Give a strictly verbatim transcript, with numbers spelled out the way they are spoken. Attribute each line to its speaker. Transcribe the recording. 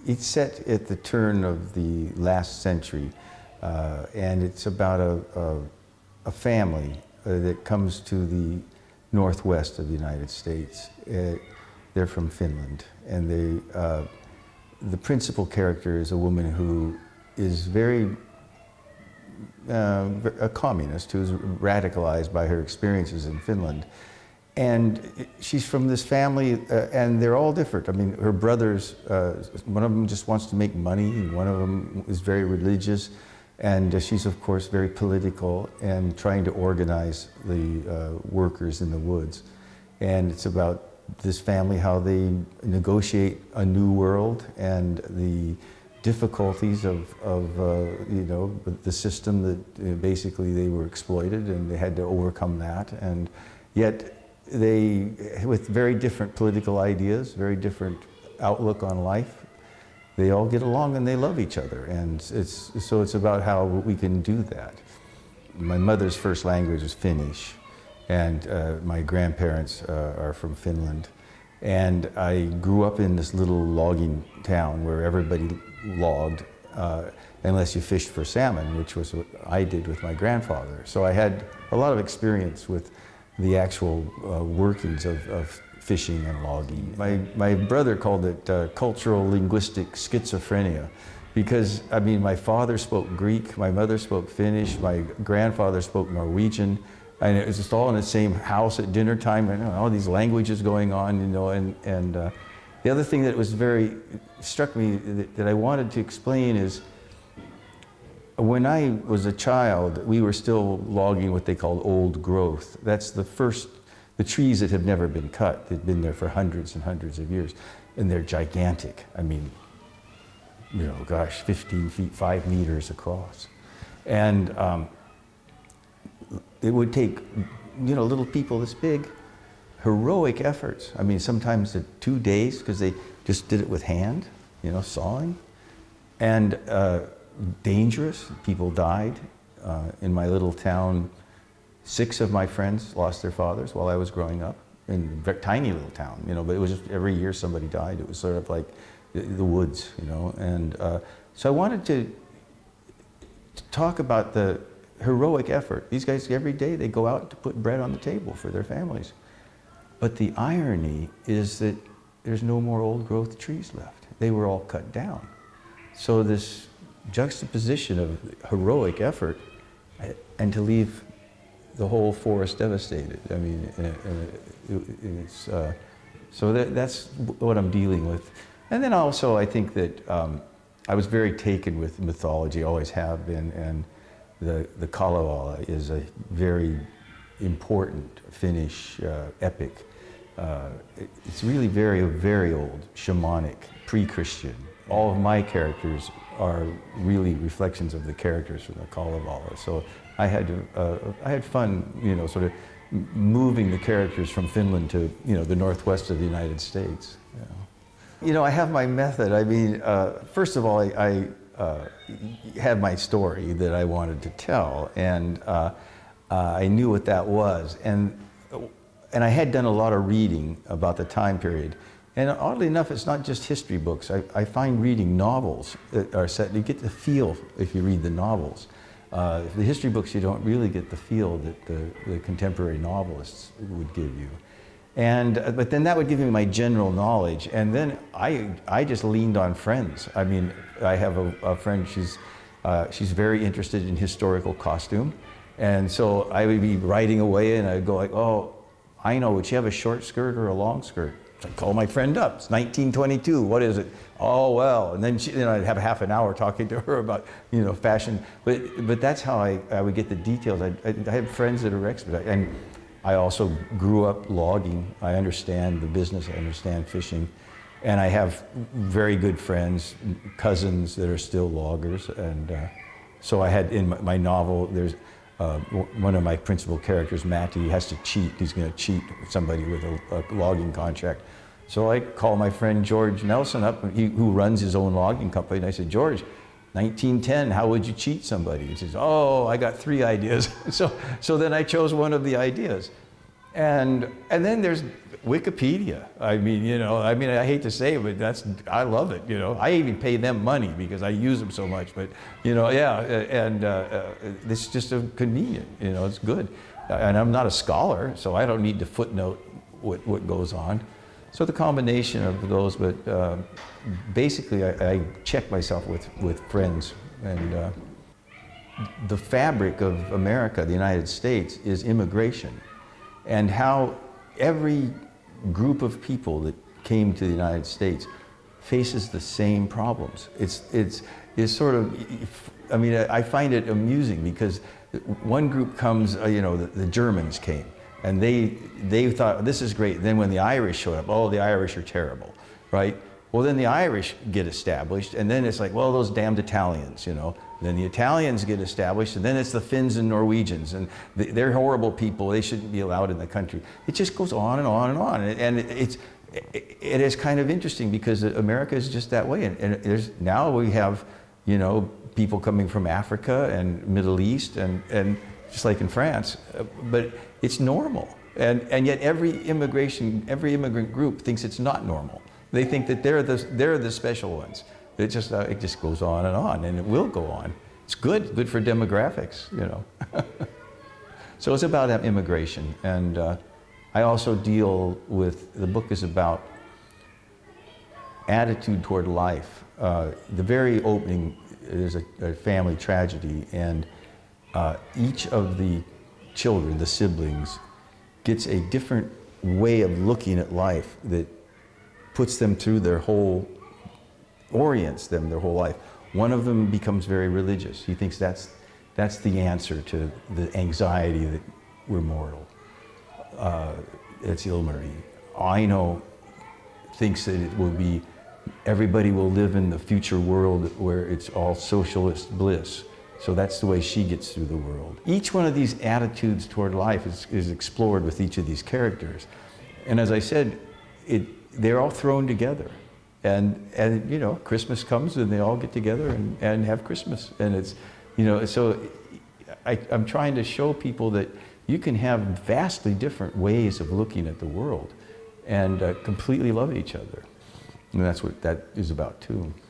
Speaker 1: it's set at the turn of the last century, uh, and it's about a, a, a family uh, that comes to the northwest of the United States. Uh, they're from Finland, and they, uh, the principal character is a woman who is very uh, a communist who's radicalized by her experiences in Finland. And she's from this family, uh, and they're all different. I mean, her brothers, uh, one of them just wants to make money, and one of them is very religious, and uh, she's, of course, very political and trying to organize the uh, workers in the woods. And it's about this family, how they negotiate a new world and the difficulties of, of uh, you know, the system that uh, basically they were exploited, and they had to overcome that. And yet, they, with very different political ideas, very different outlook on life, they all get along and they love each other. And it's, so it's about how we can do that. My mother's first language is Finnish, and uh, my grandparents uh, are from Finland. And I grew up in this little logging town where everybody logged, uh, unless you fished for salmon, which was what I did with my grandfather. So I had a lot of experience with the actual uh, workings of, of fishing and logging. My, my brother called it uh, cultural linguistic schizophrenia, because, I mean, my father spoke Greek, my mother spoke Finnish, my grandfather spoke Norwegian, and it was just all in the same house at dinner time, and all these languages going on, you know, and, and uh, the other thing that was very, struck me that, that I wanted to explain is, when I was a child, we were still logging what they called old growth. That's the first, the trees that have never been cut. They've been there for hundreds and hundreds of years, and they're gigantic. I mean, you know, gosh, fifteen feet, five meters across. And um, it would take, you know, little people this big, heroic efforts. I mean, sometimes two days, because they just did it with hand, you know, sawing. And uh, dangerous. People died. Uh, in my little town, six of my friends lost their fathers while I was growing up, in a tiny little town, you know, but it was just every year somebody died. It was sort of like the, the woods, you know. And uh, so I wanted to, to talk about the heroic effort. These guys, every day, they go out to put bread on the table for their families. But the irony is that there's no more old growth trees left. They were all cut down. So this juxtaposition of heroic effort and to leave the whole forest devastated. I mean, it's, uh, so that, that's what I'm dealing with. And then also I think that um, I was very taken with mythology, always have been, and the, the Kalevala is a very important Finnish uh, epic. Uh, it's really very, very old, shamanic, pre-Christian. All of my characters are really reflections of the characters from the Kalevala. So I had to, uh, I had fun, you know, sort of moving the characters from Finland to, you know, the northwest of the United States. You know, you know I have my method. I mean, uh, first of all, I, I uh, had my story that I wanted to tell, and uh, uh, I knew what that was, and and I had done a lot of reading about the time period. And oddly enough, it's not just history books. I, I find reading novels that are set, you get the feel if you read the novels. Uh, the history books, you don't really get the feel that the, the contemporary novelists would give you. And, uh, but then that would give me my general knowledge. And then I, I just leaned on friends. I mean, I have a, a friend, she's, uh, she's very interested in historical costume. And so I would be writing away and I'd go like, oh, I know, would you have a short skirt or a long skirt? So I call my friend up, it's nineteen twenty-two, what is it? Oh, well, and then, she, then I'd have half an hour talking to her about, you know, fashion. But, but that's how I, I would get the details. I, I, I have friends that are experts. And I also grew up logging. I understand the business, I understand fishing. And I have very good friends, cousins that are still loggers. And uh, so I had in my, my novel, there's Uh, one of my principal characters, Matty, has to cheat. He's going to cheat somebody with a, a logging contract. So I call my friend George Nelson up, he, who runs his own logging company, and I said, George, nineteen ten, how would you cheat somebody? He says, oh, I got three ideas. so, so then I chose one of the ideas. And, and then there's Wikipedia. I mean, you know, I mean, I hate to say it, but that's, I love it, you know. I even pay them money because I use them so much, but, you know, yeah, and uh, uh, it's just a convenient, you know, it's good. And I'm not a scholar, so I don't need to footnote what, what goes on. So the combination of those, but uh, basically I, I check myself with, with friends. And uh, the fabric of America, the United States, is immigration. And how every group of people that came to the United States faces the same problems. It's, it's, it's sort of, I mean, I find it amusing because one group comes, uh, you know, the, the Germans came, and they, they thought, this is great. Then when the Irish showed up, oh, the Irish are terrible, right? Well, then the Irish get established, and then it's like, well, those damned Italians, you know. Then the Italians get established, and then it's the Finns and Norwegians, and they're horrible people. They shouldn't be allowed in the country. It just goes on and on and on, and it's it is kind of interesting because America is just that way. And there's now we have, you know, people coming from Africa and Middle East, and and just like in France, but it's normal. And and yet every immigration, every immigrant group thinks it's not normal. They think that they're the they're the special ones. It just, uh, it just goes on and on, and it will go on. It's good, good for demographics, you know. So it's about immigration, and uh, I also deal with, the book is about attitude toward life. Uh, the very opening, there's a, a family tragedy, and uh, each of the children, the siblings, gets a different way of looking at life that puts them through their whole orients them their whole life. One of them becomes very religious. He thinks that's, that's the answer to the anxiety that we're mortal. Uh, it's Ilmari. Aino thinks that it will be, everybody will live in the future world where it's all socialist bliss. So that's the way she gets through the world. Each one of these attitudes toward life is, is explored with each of these characters. And as I said, it, they're all thrown together. And, and, you know, Christmas comes and they all get together and, and have Christmas. And it's, you know, so I, I'm trying to show people that you can have vastly different ways of looking at the world and uh, completely love each other. And that's what that is about too.